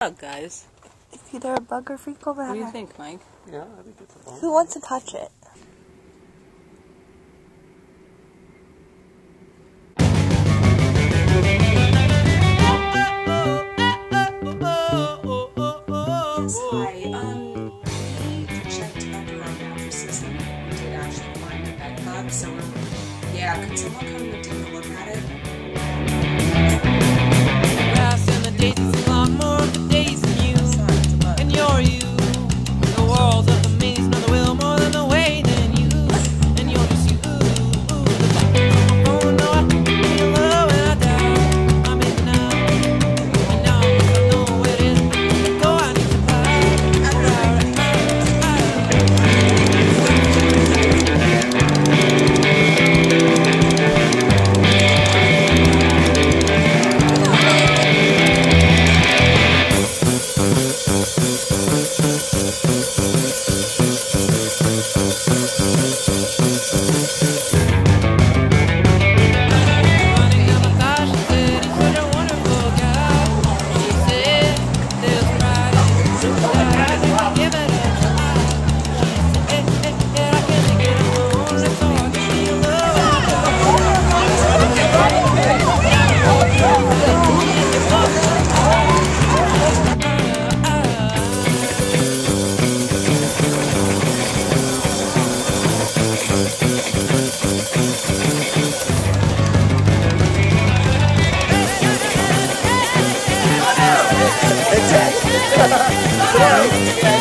Up, guys. It's either a bug or fecal matter. What do you think, Mike? Yeah, I think it's a bug. Who wants to touch it? We checked under our mattresses and we did actually find a bedbug, so yeah, could someone come and take a look at it? Grass and the days is a lot more of the days than you, and you're you. The walls of the maze know the will more than the way than you, and you're just you. Oh no, I feel love when I die. I'm in now, and now I know where it is. Go, I need to fly. It's it!